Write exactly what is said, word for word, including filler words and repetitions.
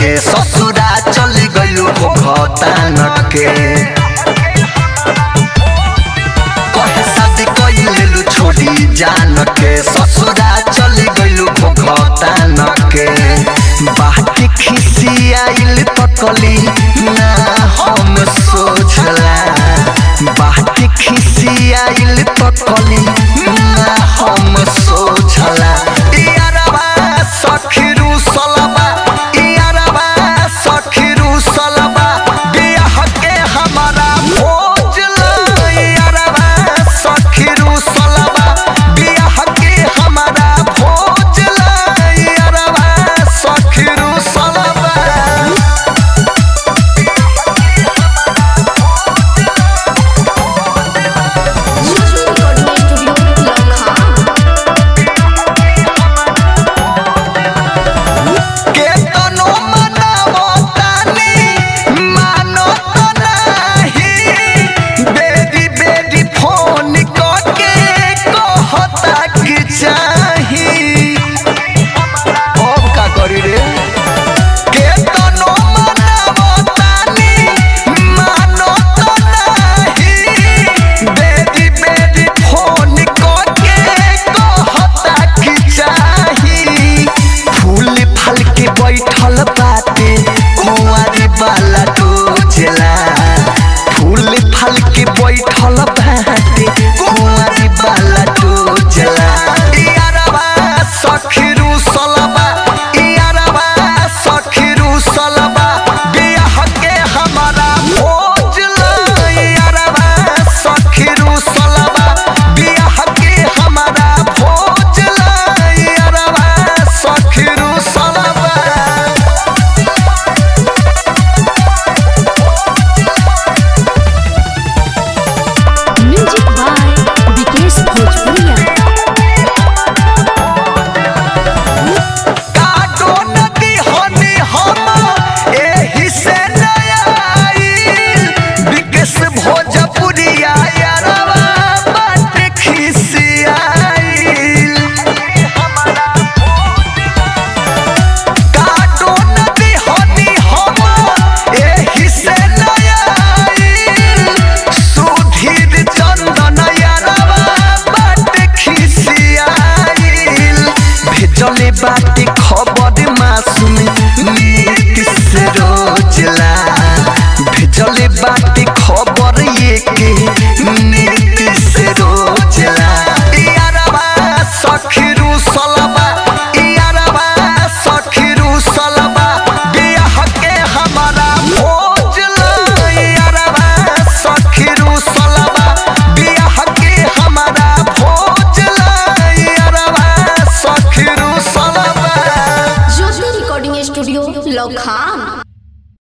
के ससुरा चली गइलू भोगतान के कहे शादी कइलू छोड़ी जान के ससुरा चली गइलू भोगतान के बाकी खिसी आइल तकली ना हम सोचला बाकी खिसी आइल तकली ना हम सोचला यारबा सखीरू सलबा यारबा सखीरू सलबा बियाह के हमारा भोजला यारबा सखीरू सलबा बियाह के हमारा भोजला यारबा सखीरू सलबा बैठल बाटे कुंवारी वाला डोजला फूल फल के बैठल बाटे कुंवारी वाला डोजला यारबा सखीरू सलबा यारबा सखीरू सलबा बियाह के हमारा भोजला यारबा सखीरू सलबा बियाह के हमारा भोजला यारबा सखीरू सलबा चले बाटे खबर मासूम नीति से रोजला भेजले बाटे खबर ये के